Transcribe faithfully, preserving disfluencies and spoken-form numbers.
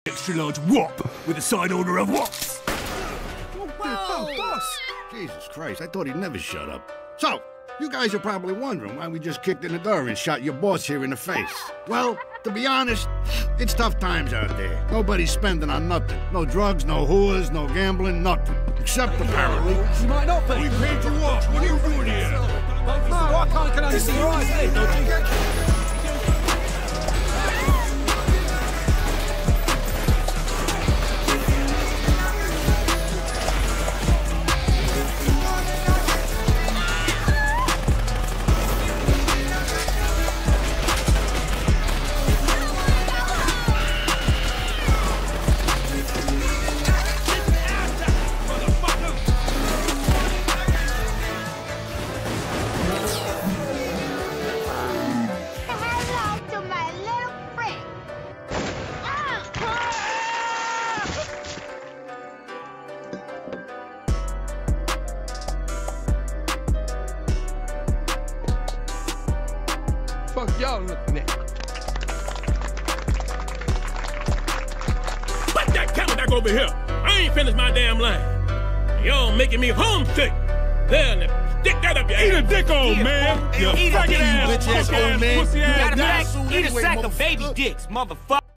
extra large whop with a side order of whops. Whoa, boss! Jesus Christ, I thought he'd never shut up. So, you guys are probably wondering why we just kicked in the door and shot your boss here in the face. Well, to be honest, it's tough times out there. Nobody's spending on nothing. No drugs, no whores, no gambling, nothing. Except apparently... You might not be. We paid you off. What are you doing here? No, I can't, can only see your eyes there, Dodgy. Fuck y'all looking at. Put that camera back over here. I ain't finished my damn line. Y'all making me homesick. There, now, stick that up your ass. Eat a dick, old man. You Eat a dick, you ass, bitch ass fuck old man. pussy You ass got a guy. sack, eat a sack of baby dicks, motherfucker.